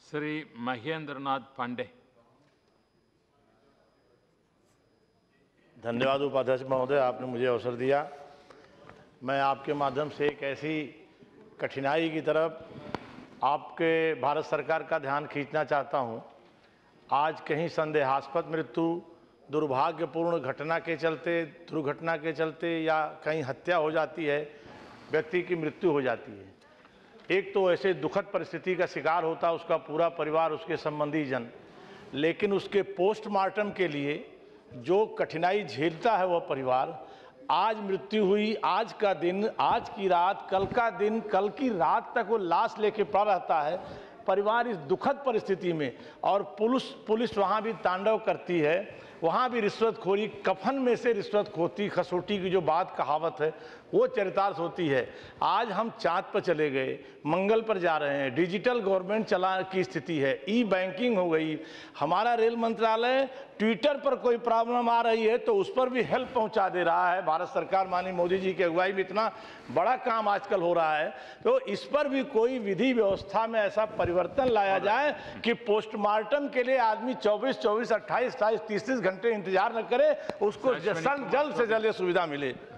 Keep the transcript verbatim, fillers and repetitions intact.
श्री महेंद्रनाथ पांडे। धन्यवाद उपाध्यक्ष महोदय, आपने मुझे अवसर दिया। मैं आपके माध्यम से एक ऐसी कठिनाई की तरफ आपके भारत सरकार का ध्यान खींचना चाहता हूं। आज कहीं संदेहास्पद मृत्यु, दुर्भाग्यपूर्ण घटना के चलते, दुर्घटना के चलते या कहीं हत्या हो जाती है, व्यक्ति की मृत्यु हो जाती है। एक तो ऐसे दुखद परिस्थिति का शिकार होता है उसका पूरा परिवार, उसके संबंधी जन, लेकिन उसके पोस्टमार्टम के लिए जो कठिनाई झेलता है वह परिवार। आज मृत्यु हुई, आज का दिन, आज की रात, कल का दिन, कल की रात तक वो लाश लेके पड़ा रहता है परिवार इस दुखद परिस्थिति में। और पुलिस पुलिस वहाँ भी तांडव करती है, वहाँ भी रिश्वतखोरी, कफन में से रिश्वत खोती खसोटी की जो बात कहावत है वो चरितार्थ होती है। आज हम चाँद पर चले गए, मंगल पर जा रहे हैं, डिजिटल गवर्नमेंट चला की स्थिति है, ई बैंकिंग हो गई। हमारा रेल मंत्रालय ट्विटर पर कोई प्रॉब्लम आ रही है तो उस पर भी हेल्प पहुंचा दे रहा है। भारत सरकार माननीय मोदी जी की अगुवाई में इतना बड़ा काम आजकल हो रहा है, तो इस पर भी कोई विधि व्यवस्था में ऐसा परिवर्तन लाया जाए कि पोस्टमार्टम के लिए आदमी चौबीस चौबीस अट्ठाईस अट्ठाईस तीस तीस घंटे इंतजार न करे, उसको जल्द से जल्द सुविधा मिले।